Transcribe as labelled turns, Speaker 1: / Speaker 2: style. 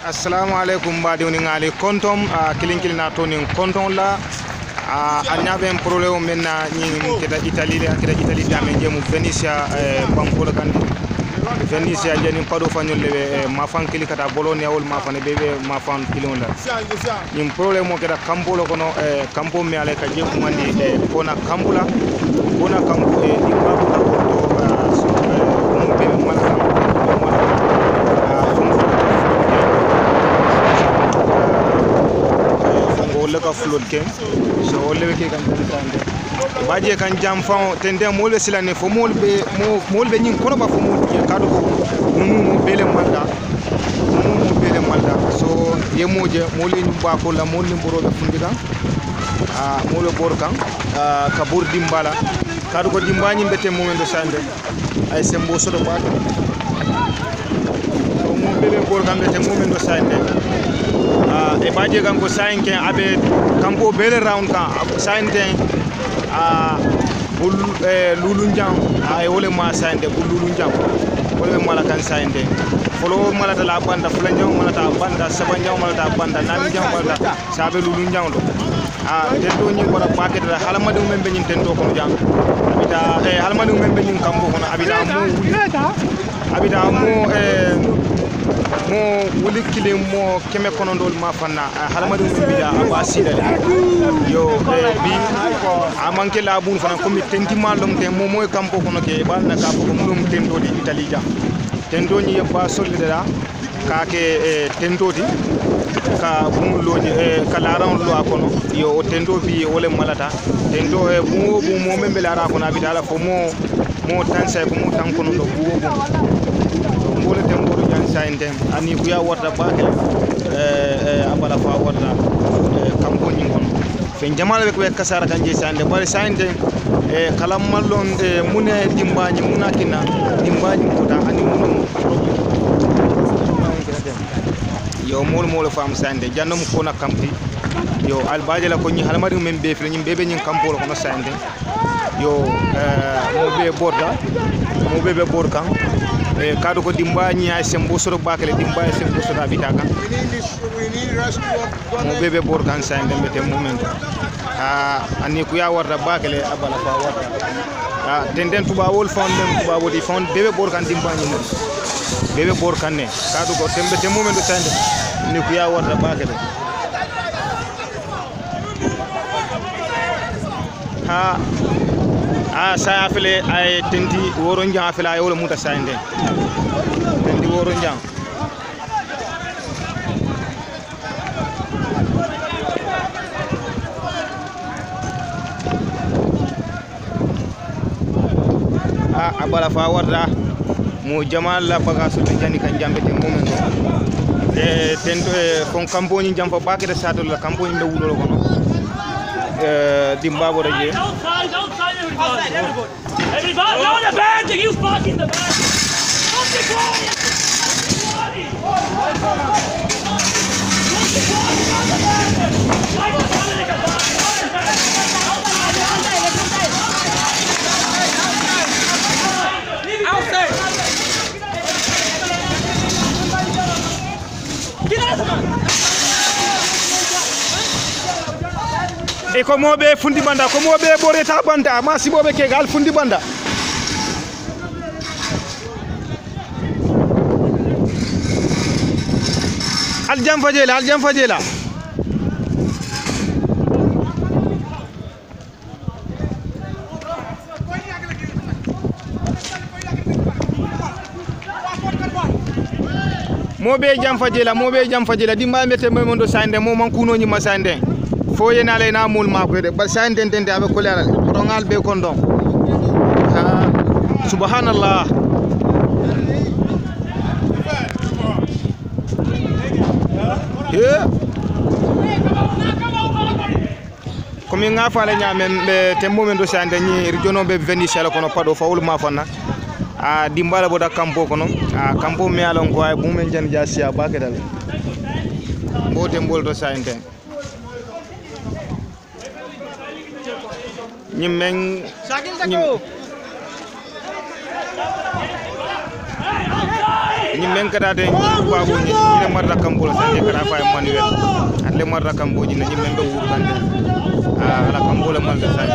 Speaker 1: assalamu alaikum badi woni ngali kontom kilinkili na toni konton la anyabe problème menna ni keda Italie dame jemu Venezia bankolo kan Venezia jeni pado fanyol lewe mafan kili kata bolone awol mafane bebe mafan kilon la ni problème mo keda kambolo kono kampo mi ale ka jemu mandi kona kambula kona kampo di babu ta ko mo bebe mala ka flood ken so lewe ke kan tande baje kan jam fon tende mol silane fo mol be nyin kono ba fo mol ke kadu ko mo bele malda so yemoje molin ba ko la molin borobe fundiga molo bor kan ka bur dimbala kadu ko dimbani bete mo mendo sande ay sembo so do ba mo bele bor kan bete mo mendo sande e baje kan ko sainke abe kampo bele round kan sainte lulunjam ay wole ma sainte bu lulunjam wole mala kan sainte folo mala ta la banda fulanjam mala ta banda sabanjam mala ta banda nanjam mala sabe lulunjam do tendo ni wala paket da halamadu men be nyin tendo ko jam abita halamadu men be nyin kampo kono abita mo wuli kile mo keme kono ndol ma fanna halamadu biya abasida yo bi amanke la bun fana komi tenti malum te mo moy kampo kono ke bal na ka ko mudum tendo di Italie ja tendo ni ba solidera ka ke tendoti ka bumuloji ka laran lo akono yo tendo bi wole malata tendo bu mo membe lara kono abita fo mo tansa ko mo tan kono do bu mbole tembo sainte ani kuya warta baake abala fa warta kampo ngon fe jamal be ko kasara kanje sande bare sainte kalam mallon mune dimbaji munakina dimbaji kota ani muno yo mol fam sande jannum ko na kampi yo albaje la ko ni halmari men be fi nyim bebe nyin kampo ko no sande yo mo be borda mo bebe borkan kadu ko dimbani ay sembo soro bakale dimbay sembo soro abitaka mo bebe bor kan sa ndembe te moment ani ku ya warta bakale abala fa warta tenden tuba wol fondem tuba wodi fond bebe bor kan dimbani mo bebe bor kan ne kadu ko tembe te moment do sande ni ku ya warta bakale saya afele ay tenti woro njang afele ay wala muta sande tenti woro njang abala fa warda mo jamal la bagasu de jani kan jambe te momen tento kon campagne jam fa bakere sadol la campagne be wulo ko dimbabo reje
Speaker 2: Outside, everybody! Everybody! No, the band! You fucking the band! Don't be quiet! Outside! Get out!
Speaker 1: e ko mobe fundi banda ko mobe boreta banda ma sibobe ke gal fundi banda aljam fajela mobe jam fajela dimba mete mondo sande mo man kuno nyi masande fo yena lay na mul ma ko de bal sa tente abe ko leral rongal be kondom subhanallah komi nga faale nyaamen be tembo men do sande ni regiono be Venezia la kono pado fawul ma fanna dimbala boda kampo kono kampo me alon ko ay bumen jan jasia bakedal bo tembol do sande nyimeng ni men kada de babo ni ni marra kambo sa ni kada fa manuel atle marra kambo ni men do wurgande ala kambo la man sa